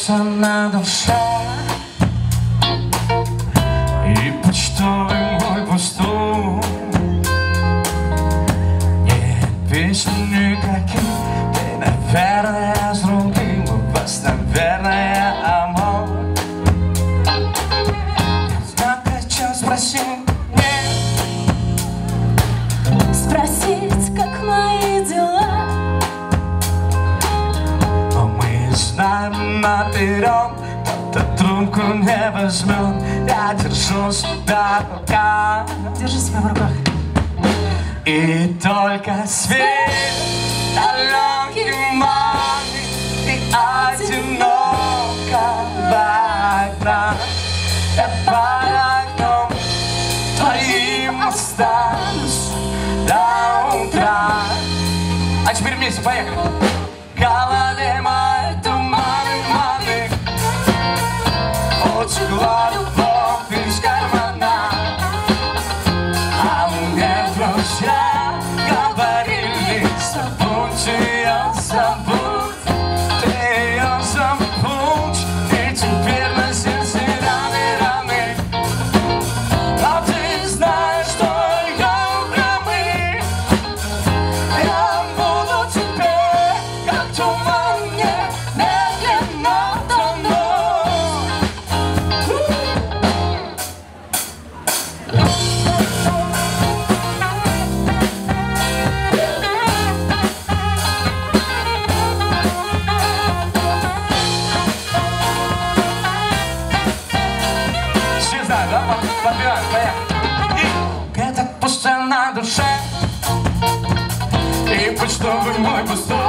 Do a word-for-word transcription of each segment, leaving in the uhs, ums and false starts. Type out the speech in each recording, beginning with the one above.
пусто на душе, и почтовый мой пусту. Нет писем никаких, ты, наверное, с другим. У вас, наверное, амор. Я хочу спросить, спросить, как мои дела. Но мы знаем наперед, кто-то трубку не возьмет. Я держу себя в руках. Держи себя в руках. И только свет далекий манит, и одинокого окна. Я под окном твоим останусь до утра. А теперь вместе, поехали. В голове мои туманы, маны, утекла любовь из кармана. А мне друзья говорили: забудь ее, забудь, ты ее забудь. И теперь на сердце раны, раны. Но ты знаешь, что ее гробы я буду теперь, как туман, мне медленно тонуть. Все знают, да? Подбираем, поехали. И где-то пусто на душе, и почтовый мой пустой.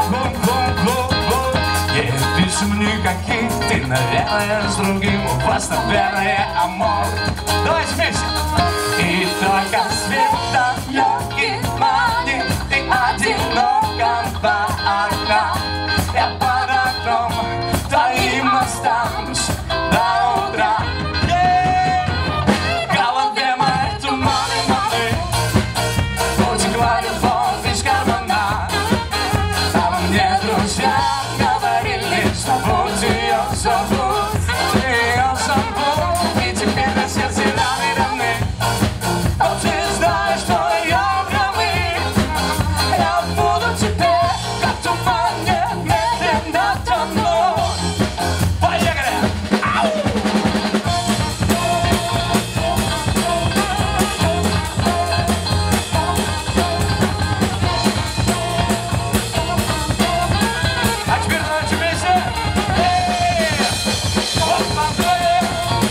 Нет писем никаких, ты, наверное, с другим. У вас, наверное, амор. Давайте вместе. И только свет далекий манит, и одинокого окна. Я под окном твоим останусь до утра. В голове мои туманы, маны, утекла любовь из кармана. А мне друзья говорили: забудь ее, забудь, ты ее забудь. И теперь на сердце раны, раны. Но ты знаешь, что ее гробы я буду теперь, как туман, медленно тонуть. Поехали! Ау! А теперь давайте вместе. Эй! Оп-оп-оп!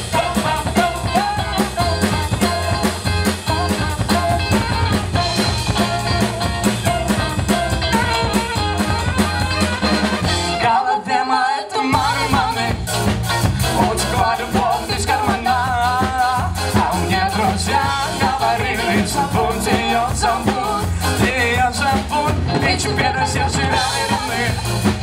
В голове мои туманы, маны, утекла любовь из кармана. А мне друзья говорили: забудь ее, забудь, ты ее забудь. И теперь на сердце раны, раны.